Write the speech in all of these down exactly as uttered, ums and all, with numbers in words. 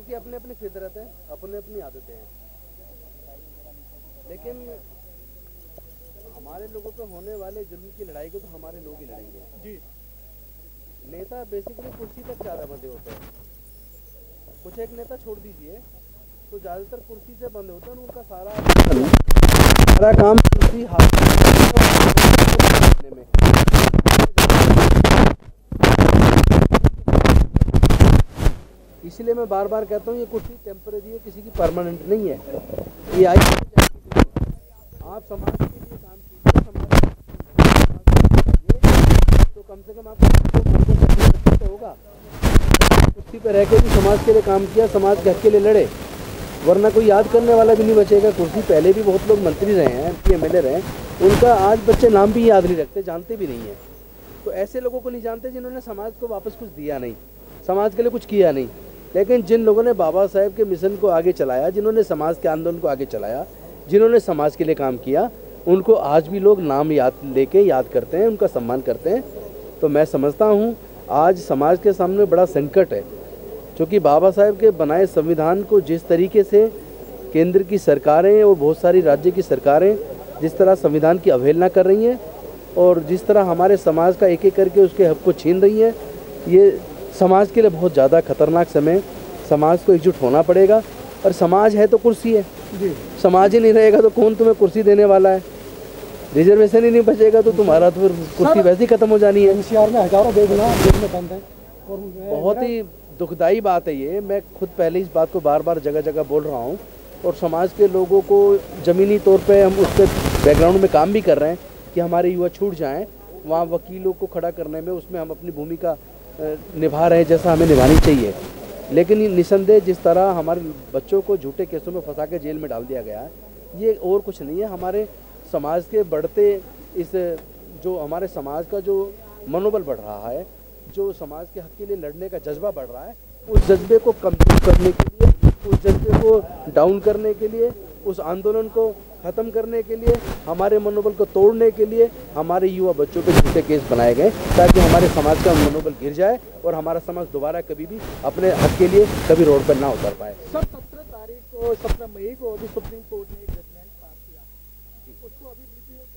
सबकी अपनी अपनी फितरत है, अपनी अपनी आदतें हैं, लेकिन हमारे लोगों पे होने वाले जुल्म की लड़ाई को तो हमारे लोग ही लड़ेंगे जी। नेता बेसिकली कुर्सी तक ज़्यादा बंधे होते हैं, कुछ एक नेता छोड़ दीजिए तो ज़्यादातर कुर्सी से बंधे होते हैं। उनका सारा सारा काम कुर्सी हाथ में। इसलिए मैं बार बार कहता हूँ ये कुर्सी टेम्परेरी है, किसी की परमानेंट नहीं है। ये आई आप समाज के लिए काम कीजिए, समाज तो कम से कम आपको तो होगा। कुर्सी पर रह के भी समाज के लिए काम किया, समाज के हक के लिए लड़े, वरना कोई याद करने वाला भी नहीं बचेगा। कुर्सी पहले भी बहुत लोग मंत्री रहे हैं, M P M L A रहे हैं, उनका आज बच्चे नाम भी याद नहीं रखते, जानते भी नहीं है। तो ऐसे लोगों को नहीं जानते जिन्होंने समाज को वापस कुछ दिया नहीं, समाज के लिए कुछ किया नहीं। लेकिन जिन लोगों ने बाबा साहेब के मिशन को आगे चलाया, जिन्होंने समाज के आंदोलन को आगे चलाया, जिन्होंने समाज के लिए काम किया, उनको आज भी लोग नाम याद लेके याद करते हैं, उनका सम्मान करते हैं। तो मैं समझता हूँ आज समाज के सामने बड़ा संकट है, क्योंकि बाबा साहेब के बनाए संविधान को जिस तरीके से केंद्र की सरकारें और बहुत सारी राज्य की सरकारें जिस तरह संविधान की अवहेलना कर रही हैं और जिस तरह हमारे समाज का एक एक करके उसके हक को छीन रही हैं, ये समाज के लिए बहुत ज़्यादा खतरनाक समय। समाज को एकजुट होना पड़ेगा, और समाज है तो कुर्सी है जी। समाज ही नहीं रहेगा तो कौन तुम्हें कुर्सी देने वाला है? रिजर्वेशन ही नहीं बचेगा तो तुम्हारा तो फिर कुर्सी वैसे ही खत्म हो जानी है। एनसीआर में हजारों बेगुनाह जेल में बंद है और बहुत ही दुखदाई बात है ये। मैं खुद पहले इस बात को बार बार जगह जगह बोल रहा हूँ, और समाज के लोगों को ज़मीनी तौर पे हम उस पर बैकग्राउंड में काम भी कर रहे हैं कि हमारे युवा छूट जाएं, वहाँ वकीलों को खड़ा करने में उसमें हम अपनी भूमिका निभा रहे हैं जैसा हमें निभानी चाहिए। लेकिन निसंदेह जिस तरह हमारे बच्चों को झूठे केसों में फंसा के जेल में डाल दिया गया है, ये और कुछ नहीं है। हमारे समाज के बढ़ते इस जो हमारे समाज का जो मनोबल बढ़ रहा है, जो समाज के हक के लिए लड़ने का जज्बा बढ़ रहा है, उस जज्बे को कमज़ोर करने के लिए, उस जज्बे को डाउन करने के लिए, उस आंदोलन को ख़त्म करने के लिए, हमारे मनोबल को तोड़ने के लिए हमारे युवा बच्चों पे झूठे केस बनाए गए, ताकि हमारे समाज का मनोबल गिर जाए और हमारा समाज दोबारा कभी भी अपने हक के लिए कभी रोड पर ना उतर पाए। सर सत्रह तारीख को सत्रह मई को अभी सुप्रीम कोर्ट ने एक जजमेंट पास किया, उसको अभी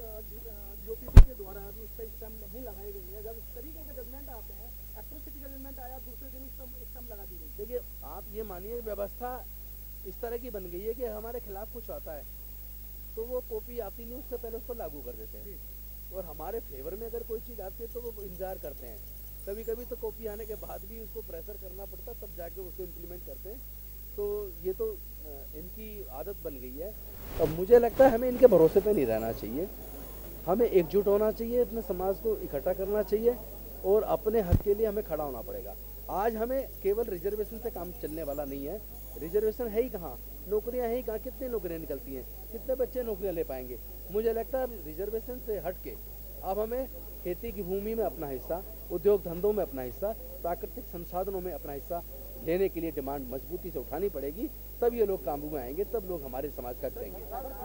यूपीपी के द्वारा अभी उस पर स्टैम्प नहीं लगाई गई है। जब इस तरीके के जजमेंट आते हैं, एट्रोसिटी का जजमेंट आया, दूसरे दिन स्टैम्प लगा दी गई। देखिए, आप ये मानिए व्यवस्था इस तरह की बन गई है कि हमारे खिलाफ कुछ आता है तो वो कॉपी आती नहीं, उससे पहले उसको लागू कर देते हैं, और हमारे फेवर में अगर कोई चीज़ आती है तो वो इंतजार करते हैं। कभी कभी तो कॉपी आने के बाद भी उसको प्रेशर करना पड़ता, तब जाके उसको इम्प्लीमेंट करते हैं। तो ये तो इनकी आदत बन गई है। अब मुझे लगता है हमें इनके भरोसे पे नहीं रहना चाहिए, हमें एकजुट होना चाहिए, अपने समाज को इकट्ठा करना चाहिए, और अपने हक के लिए हमें खड़ा होना पड़ेगा। आज हमें केवल रिजर्वेशन से काम चलने वाला नहीं है। रिजर्वेशन है ही कहाँ, नौकरियां है ही कहाँ, कितनी नौकरियां निकलती हैं, कितने बच्चे नौकरियां ले पाएंगे? मुझे लगता है रिजर्वेशन से हट के अब हमें खेती की भूमि में अपना हिस्सा, उद्योग धंधों में अपना हिस्सा, प्राकृतिक संसाधनों में अपना हिस्सा लेने के लिए डिमांड मजबूती से उठानी पड़ेगी। तब ये लोग काबू में आएंगे, तब लोग हमारे समाज का करेंगे।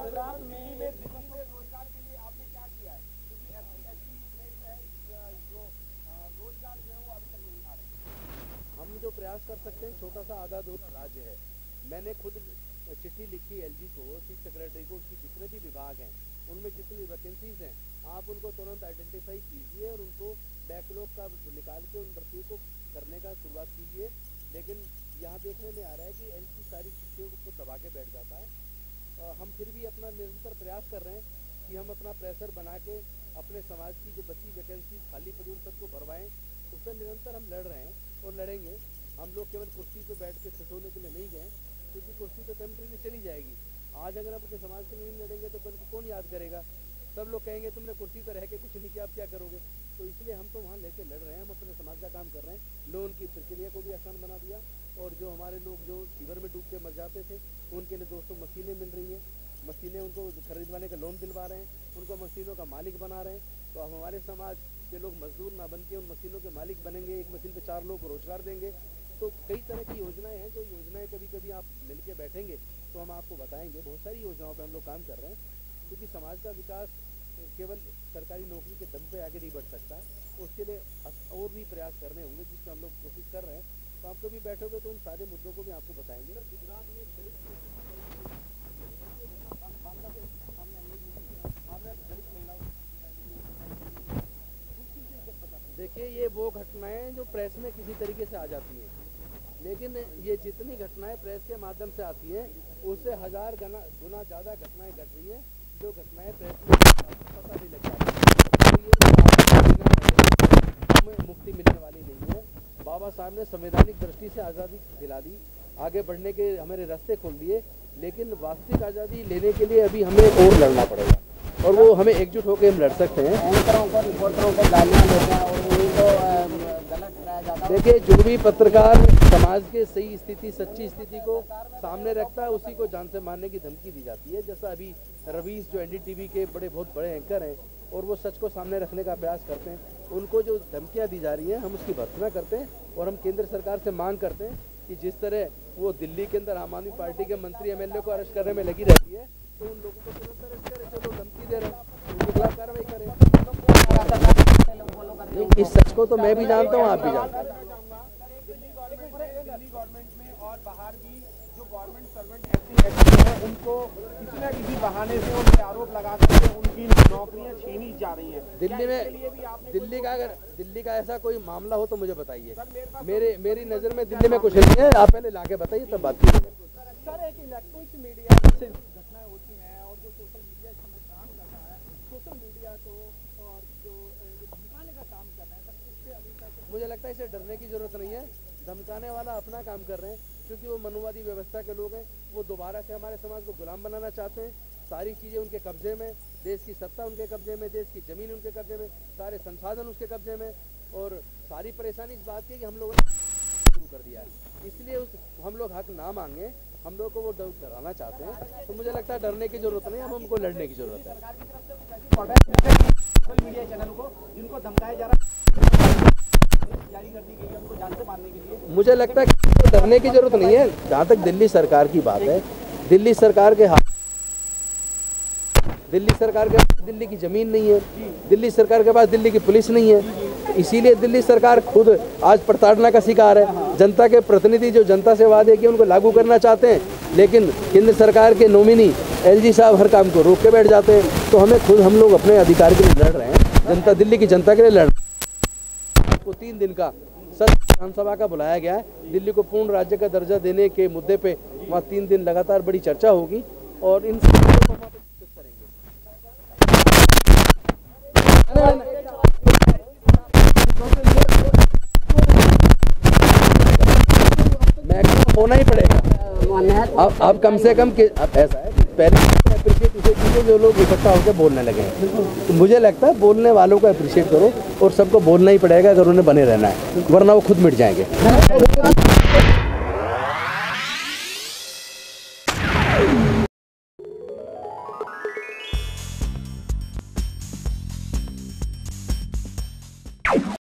हम जो प्रयास कर सकते हैं, छोटा सा आधा अधूरा राज्य है। मैंने खुद चिट्ठी लिखी एलजी को, चीफ सेक्रेटरी को, उसकी जितने भी विभाग हैं उनमें जितनी वैकेंसीज हैं आप उनको तुरंत आइडेंटिफाई कीजिए और उनको बैकलॉग का निकाल के उन भर्तियों को करने का शुरुआत कीजिए। लेकिन यहाँ देखने में आ रहा है कि एलजी सारी चिट्ठियों को दबा के बैठ जाता है। हम फिर भी अपना निरंतर प्रयास कर रहे हैं कि हम अपना प्रेशर बना के अपने समाज की जो बची वैकेंसी खाली पड़ी उन सबको भरवाएं। उस पर निरंतर हम लड़ रहे हैं और लड़ेंगे। हम लोग केवल कुर्सी पे बैठ के खुश होने के लिए नहीं गए, क्योंकि कुर्सी तो टेम्परेरी चली जाएगी। आज अगर आप अपने समाज के लिए नहीं लड़ेंगे तो कल को कौन याद करेगा? सब लोग कहेंगे तुमने कुर्सी पर रह के कुछ नहीं किया, अब क्या करोगे? तो इसलिए हम तो वहाँ लेके लड़ रहे हैं, हम अपने समाज का काम कर रहे हैं। लोन की प्रक्रिया को भी आसान बना दिया, और जो हमारे लोग जो फीवर में डूब के मर जाते थे उनके लिए दोस्तों मशीनें मिल रही हैं, मशीनें उनको खरीदवाने का लोन दिलवा रहे हैं, उनको मशीनों का मालिक बना रहे हैं। तो अब हमारे समाज के लोग मजदूर ना बन के उन मशीनों के मालिक बनेंगे, एक मशीन पे चार लोग को रोजगार देंगे। तो कई तरह की योजनाएं हैं, जो योजनाएं कभी कभी आप मिल के बैठेंगे तो हम आपको बताएंगे। बहुत सारी योजनाओं पे हम लोग काम कर रहे हैं, क्योंकि समाज का विकास केवल सरकारी नौकरी के दम पे आगे नहीं बढ़ सकता, उसके लिए और भी प्रयास करने होंगे, जिसमें हम लोग कोशिश कर रहे हैं। तो आप कभी बैठोगे तो उन सारे मुद्दों को भी आपको बताएंगे। गुजरात में देखिए, ये वो घटनाएं जो प्रेस में किसी तरीके से आ जाती हैं, लेकिन ये जितनी घटनाएं प्रेस के माध्यम से आती हैं उससे हजार गुना गुना ज़्यादा घटनाएं घट रही हैं जो घटनाएं प्रेस में पता नहीं लग जाती। तो ये मुक्ति मिलने वाली नहीं है। बाबा साहब ने संवैधानिक दृष्टि से आज़ादी दिला दी, आगे बढ़ने के हमारे रास्ते खोल दिए, लेकिन वास्तविक आज़ादी लेने के लिए अभी हमें और लड़ना पड़ेगा और वो हमें एकजुट होकर हम लड़ सकते हैं। एंकरों को, रिपोर्टरों को गालियाँ देते हैं और उन्हीं को गलत कराया जाता है। देखिए, जो भी पत्रकार समाज के सही स्थिति, सच्ची स्थिति को सामने रखता है उसी को जान से मारने की धमकी दी जाती है। जैसा अभी रवीश जो एनडीटीवी के बड़े बहुत बड़े एंकर हैं और वो सच को सामने रखने का प्रयास करते हैं, उनको जो धमकियाँ दी जा रही हैं हम उसकी भर्त्सना करते हैं और हम केंद्र सरकार से मांग करते हैं कि जिस तरह वो दिल्ली के अंदर आम आदमी पार्टी के मंत्री एमएलए को अरेस्ट करने में लगी रहती है, तो उन लोगों को तुरंत अरेस्ट करें जो लोग धमकी दे रहे हैं, उनके खिलाफ कार्रवाई करें। इस सच को तो मैं भी जानता हूँ, आप भी जानते हैं। दिल्ली गवर्नमेंट में और बाहर भी जो गवर्नमेंट सर्वेंट एससी हैं उनको किसी न किसी बहाने से उन पे आरोप लगा करके उनकी नौकरियां छीनी जा रही हैं। दिल्ली में दिल्ली का अगर दिल्ली का ऐसा कोई मामला हो तो मुझे बताइए। मेरे मेरी नज़र में दिल्ली में कुछ नहीं है, आप पहले लाके बताइए तब बात कीजिए। सर, एक इलेक्ट्रॉनिक मीडिया जैसे घटनाएं होती हैं और जो सोशल मीडिया इस समय काम करता है, सोशल मीडिया को और जो धमकाने का काम कर रहे हैं, सर इससे अभी तक मुझे लगता है इसे डरने की जरूरत नहीं है। धमकाने वाला अपना काम कर रहे हैं क्योंकि वो मनुवादी व्यवस्था के लोग हैं। वो दोबारा से हमारे समाज को गुलाम बनाना चाहते हैं। सारी चीज़ें उनके कब्जे में, देश की सत्ता उनके कब्जे में, देश की ज़मीन उनके कब्जे में, सारे संसाधन उसके कब्जे में। और सारी परेशानी इस बात की है कि हम लोगों ने शुरू कर दिया है, इसलिए उस हम लोग हक ना मांगे, हम लोग को वो डर कराना चाहते हैं। तो मुझे लगता है डरने की जरूरत नहीं है, अब हमको लड़ने की जरूरत है। सोशल मीडिया चैनल को जिनको धमकाया जा रहा है जारी कर दी गई है उनको जान से मारने के लिए, मुझे लगता है कि डरने की जरूरत नहीं है। जहाँ तक दिल्ली सरकार की बात है, दिल्ली सरकार के हाथ दिल्ली सरकार के पास दिल्ली की ज़मीन नहीं है, दिल्ली सरकार के पास दिल्ली की पुलिस नहीं है, इसीलिए दिल्ली सरकार खुद आज प्रताड़ना का शिकार है। जनता के प्रतिनिधि जो जनता से वादे किए उनको लागू करना चाहते हैं, लेकिन केंद्र सरकार के नॉमिनी एलजी साहब हर काम को रोक के बैठ जाते हैं। तो हमें खुद हम लोग अपने अधिकार के लिए लड़ रहे हैं, जनता दिल्ली की जनता के लिए लड़ रहे हैं। को तीन दिन का सत्र विधानसभा का बुलाया गया है। दिल्ली को पूर्ण राज्य का दर्जा देने के मुद्दे पे वहाँ तीन दिन लगातार बड़ी चर्चा होगी और इन सब को हम डिस्कस करेंगे। मैक्सिमम होना ही पड़ेगा। अब अब कम से कम अब ऐसा है, पहले अप्रिशिएट उसे कीजिए जो लोग इकट्ठा होकर बोलने लगे हैं। तो मुझे लगता है बोलने वालों को अप्रिशिएट करो और सबको बोलना ही पड़ेगा अगर उन्हें बने रहना है, वरना वो खुद मिट जाएंगे।